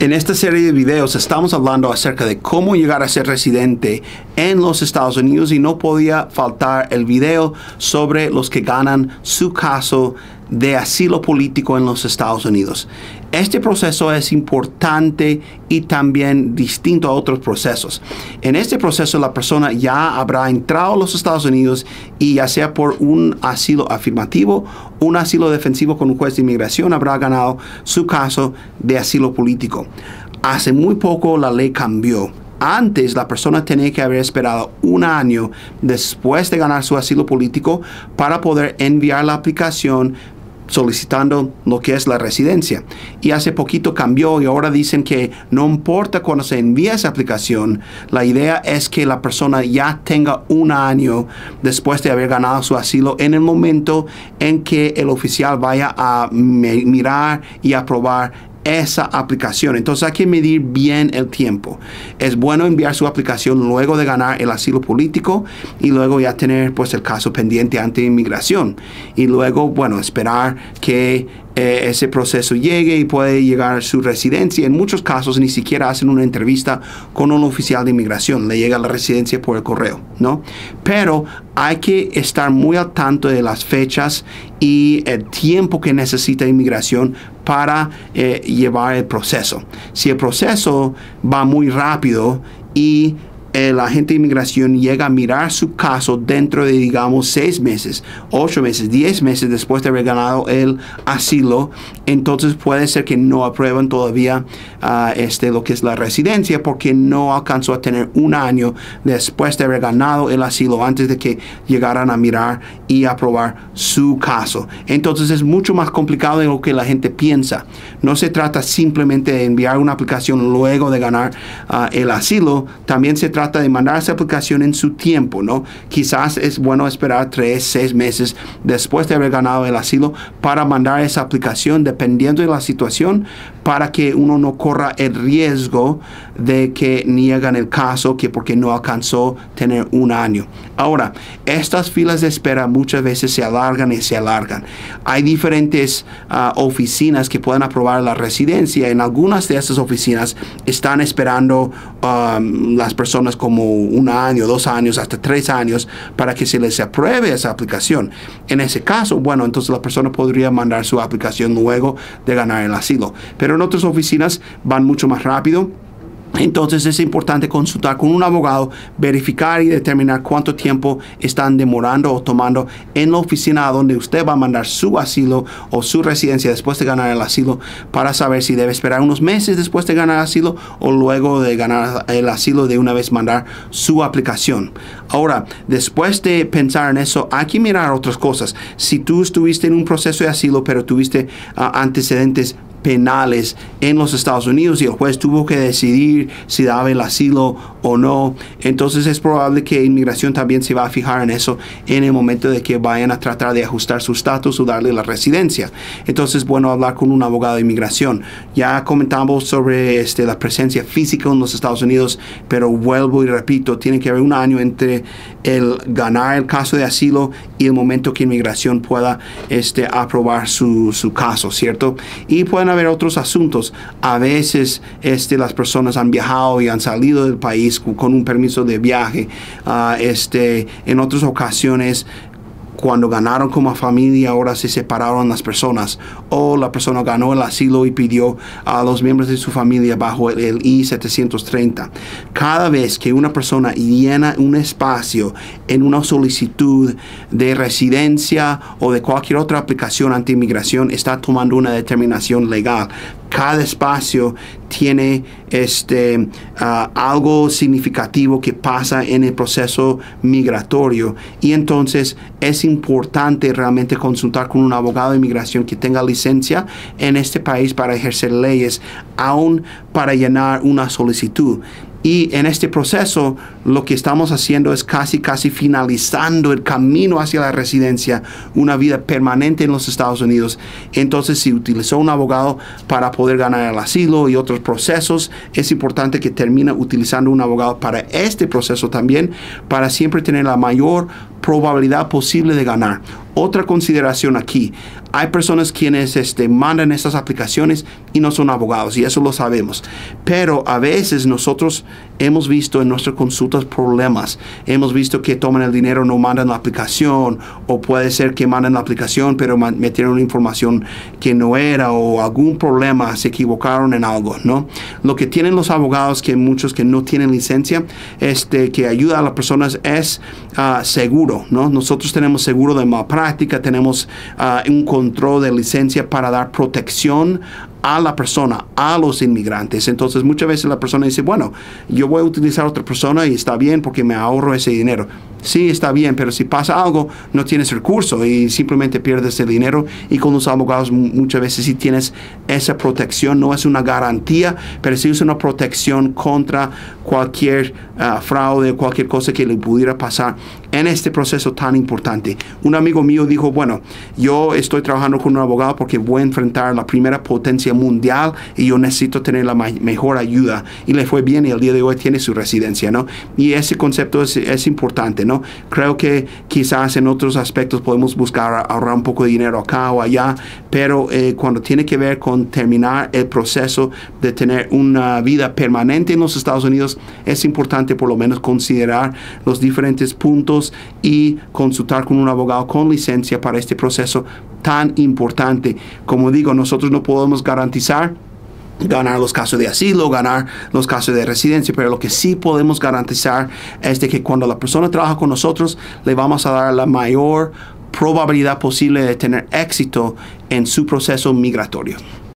En esta serie de videos estamos hablando acerca de cómo llegar a ser residente en los Estados Unidos y no podía faltar el video sobre los que ganan su caso de asilo político en los Estados Unidos. Este proceso es importante y también distinto a otros procesos. En este proceso la persona ya habrá entrado a los Estados Unidos y ya sea por un asilo afirmativo, un asilo defensivo con un juez de inmigración, habrá ganado su caso de asilo político. Hace muy poco la ley cambió. Antes la persona tenía que haber esperado un año después de ganar su asilo político para poder enviar la aplicación solicitando lo que es la residencia. Y hace poquito cambió y ahora dicen que no importa cuando se envía esa aplicación, la idea es que la persona ya tenga un año después de haber ganado su asilo en el momento en que el oficial vaya a mirar y aprobar esa aplicación. Entonces hay que medir bien el tiempo. Es bueno enviar su aplicación luego de ganar el asilo político y luego ya tener pues el caso pendiente ante inmigración y luego bueno esperar que ese proceso llegue y puede llegar a su residencia. En muchos casos ni siquiera hacen una entrevista con un oficial de inmigración, le llega la residencia por el correo, ¿no? Pero hay que estar muy al tanto de las fechas y el tiempo que necesita inmigración para llevar el proceso. Si el proceso va muy rápido y el agente de inmigración llega a mirar su caso dentro de, digamos, 6 meses, 8 meses, 10 meses después de haber ganado el asilo, entonces puede ser que no aprueben todavía lo que es la residencia porque no alcanzó a tener un año después de haber ganado el asilo antes de que llegaran a mirar y aprobar su caso. Entonces es mucho más complicado de lo que la gente piensa. No se trata simplemente de enviar una aplicación luego de ganar el asilo, también se trata de mandar esa aplicación en su tiempo, ¿no? Quizás es bueno esperar 3, 6 meses después de haber ganado el asilo para mandar esa aplicación dependiendo de la situación para que uno no corra el riesgo de que niegan el caso porque no alcanzó tener un año. Ahora, estas filas de espera muchas veces se alargan y se alargan. Hay diferentes oficinas que pueden aprobar la residencia. En algunas de esas oficinas están esperando las personas como 1 año, 2 años, hasta 3 años para que se les apruebe esa aplicación. En ese caso, bueno, entonces la persona podría mandar su aplicación luego de ganar el asilo. Pero en otras oficinas van mucho más rápido. Entonces es importante consultar con un abogado, verificar y determinar cuánto tiempo están demorando o tomando en la oficina a donde usted va a mandar su asilo o su residencia después de ganar el asilo para saber si debe esperar unos meses después de ganar el asilo o luego de ganar el asilo de una vez mandar su aplicación. Ahora, después de pensar en eso, hay que mirar otras cosas. Si tú estuviste en un proceso de asilo pero tuviste antecedentes penales en los Estados Unidos y el juez tuvo que decidir si daba el asilo o no, entonces es probable que inmigración también se va a fijar en eso en el momento de que vayan a tratar de ajustar su estatus o darle la residencia. Entonces es bueno hablar con un abogado de inmigración. Ya comentamos sobre la presencia física en los Estados Unidos, pero vuelvo y repito, tiene que haber un año entre el ganar el caso de asilo y el momento que inmigración pueda aprobar su caso, ¿cierto? Y pueden haber otros asuntos. A veces las personas han viajado y han salido del país con un permiso de viaje. En otras ocasiones, cuando ganaron como familia, ahora se separaron las personas, o la persona ganó el asilo y pidió a los miembros de su familia bajo el I-730. Cada vez que una persona llena un espacio en una solicitud de residencia o de cualquier otra aplicación ante inmigración, está tomando una determinación legal. Cada espacio tiene algo significativo que pasa en el proceso migratorio y entonces es importante realmente consultar con un abogado de inmigración que tenga licencia en este país para ejercer leyes, aún para llenar una solicitud. Y en este proceso lo que estamos haciendo es casi finalizando el camino hacia la residencia, una vida permanente en los Estados Unidos. Entonces, si utilizó un abogado para poder ganar el asilo y otros procesos, es importante que termine utilizando un abogado para este proceso también, para siempre tener la mayor probabilidad posible de ganar. Otra consideración aquí, hay personas quienes mandan estas aplicaciones y no son abogados, y eso lo sabemos. Pero a veces nosotros hemos visto en nuestras consultas problemas. Hemos visto que toman el dinero, no mandan la aplicación, o puede ser que mandan la aplicación, pero metieron una información que no era, o algún problema, se equivocaron en algo, ¿no? Lo que tienen los abogados, que muchos que no tienen licencia, que ayuda a las personas es seguro, ¿no? Nosotros tenemos seguro de malpráctica, tenemos un control de licencia para dar protección a la persona, a los inmigrantes. Entonces muchas veces la persona dice, bueno, yo voy a utilizar a otra persona y está bien porque me ahorro ese dinero. Sí, está bien, pero si pasa algo, no tienes recurso y simplemente pierdes el dinero. Y con los abogados muchas veces sí tienes esa protección. No es una garantía, pero sí es una protección contra cualquier fraude, cualquier cosa que le pudiera pasar en este proceso tan importante. Un amigo mío dijo, bueno, yo estoy trabajando con un abogado porque voy a enfrentar la primera potencia mundial y yo necesito tener la mejor ayuda. Y le fue bien y el día de hoy tiene su residencia, ¿no? Y ese concepto es importante, ¿no? Creo que quizás en otros aspectos podemos buscar ahorrar un poco de dinero acá o allá, pero cuando tiene que ver con terminar el proceso de tener una vida permanente en los Estados Unidos, es importante por lo menos considerar los diferentes puntos y consultar con un abogado con licencia para este proceso tan importante. Como digo, nosotros no podemos garantizar ganar los casos de asilo, ganar los casos de residencia, pero lo que sí podemos garantizar es de que cuando la persona trabaja con nosotros, le vamos a dar la mayor probabilidad posible de tener éxito en su proceso migratorio.